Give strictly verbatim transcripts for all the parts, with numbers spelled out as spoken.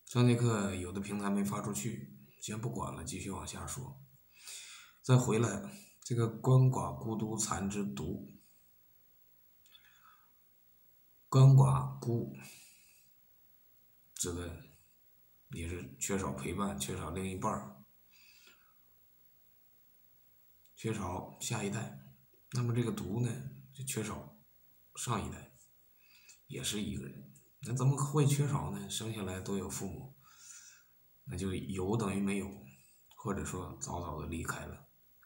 上节课有的平台没发出去，先不管了，继续往下说。再回来，这个鳏寡孤独残之独，鳏寡孤指的也是缺少陪伴，缺少另一半，缺少下一代。那么这个独呢，就缺少上一代，也是一个人。那怎么会缺少呢？生下来都有父母，那就有等于没有，或者说早早的离开了。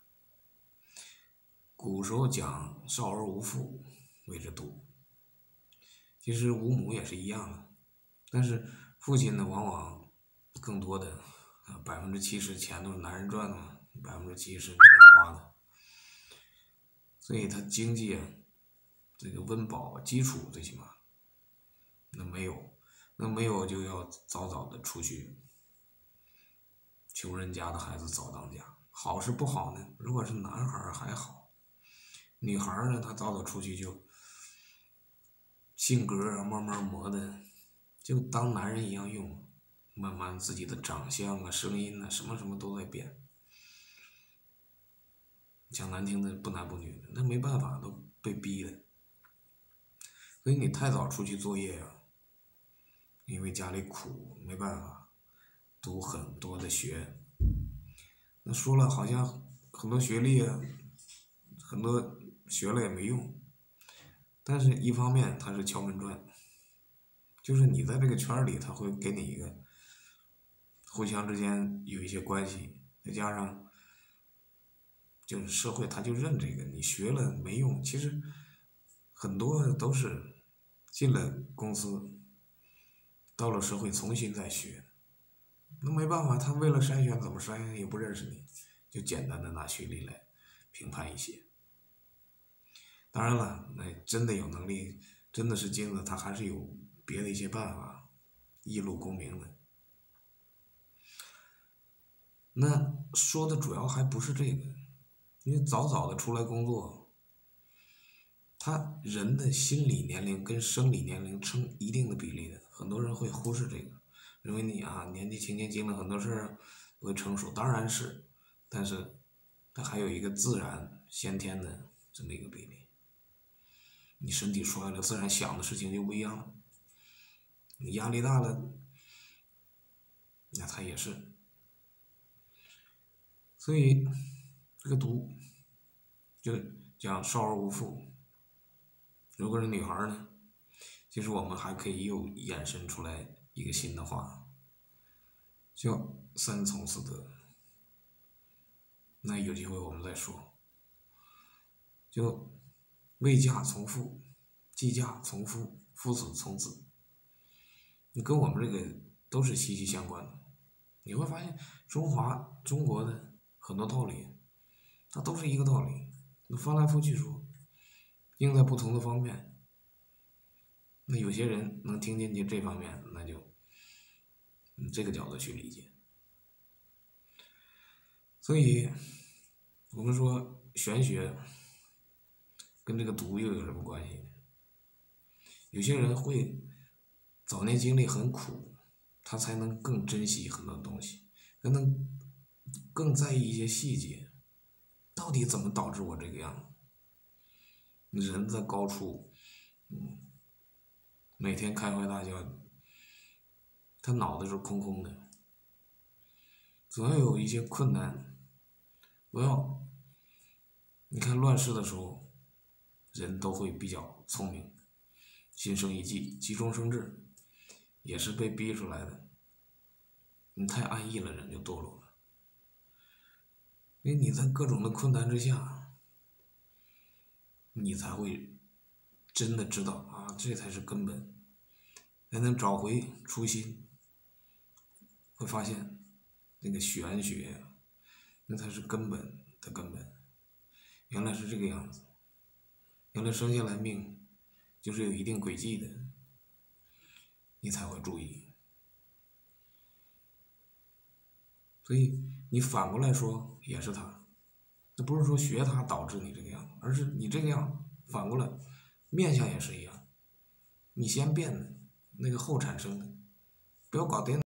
古时候讲少儿无父谓之独，其实无母也是一样的，但是父亲呢，往往更多的百分之七十钱都是男人赚的嘛，百分之七十女人花的，所以他经济啊，这个温饱基础最起码，那没有，那没有就要早早的出去。穷人家的孩子早当家，好是不好呢？如果是男孩还好，女孩呢，她早早出去就性格啊慢慢磨的，就当男人一样用，慢慢自己的长相啊、声音啊，什么什么都在变。讲难听的，不男不女的，那没办法，都被逼的。所以你太早出去作业啊，因为家里苦，没办法，读很多的学。那说了好像很多学历啊，很多学了也没用。但是一方面它是敲门砖，就是你在这个圈里，他会给你一个互相之间有一些关系，再加上就是社会他就认这个，你学了没用。其实很多都是进了公司，到了社会重新再学，那没办法，他为了筛选怎么筛也不认识你，就简单的拿学历来评判一些。当然了，那真的有能力，真的是金子，他还是有别的一些办法，一路功名的。那说的主要还不是这个，因为早早的出来工作，他人的心理年龄跟生理年龄成一定的比例的，很多人会忽视这个，认为你啊年纪轻轻经历很多事儿会成熟，当然是，但是它还有一个自然先天的这么一个比例。你身体衰了，自然想的事情就不一样了。你压力大了，那他也是。所以这个独就讲少儿无父。如果是女孩呢，其实我们还可以又衍生出来一个新的话，叫三从四德。那有机会我们再说。就未嫁从父，既嫁从夫，夫子从子。你跟我们这个都是息息相关的。你会发现中华中国的很多道理，它都是一个道理，你翻来覆去说，用在不同的方面。那有些人能听进去这方面，那就嗯这个角度去理解。所以我们说玄学跟这个毒又有什么关系呢？有些人会早年经历很苦，他才能更珍惜很多东西，才能更在意一些细节，到底怎么导致我这个样子？人在高处，嗯，每天开怀大笑，他脑子是空空的，总要有一些困难。不要，你看乱世的时候，人都会比较聪明，心生一计，急中生智，也是被逼出来的。你太安逸了，人就堕落了。因为你在各种的困难之下，你才会真的知道啊，这才是根本，才能找回初心。会发现那个玄学，那才是根本的根本。原来是这个样子，原来生下来命就是有一定轨迹的，你才会注意。所以你反过来说也是他，那不是说学他导致你这个样，而是你这个样反过来，面相也是一样，你先变的，那个后产生的，不要搞颠倒。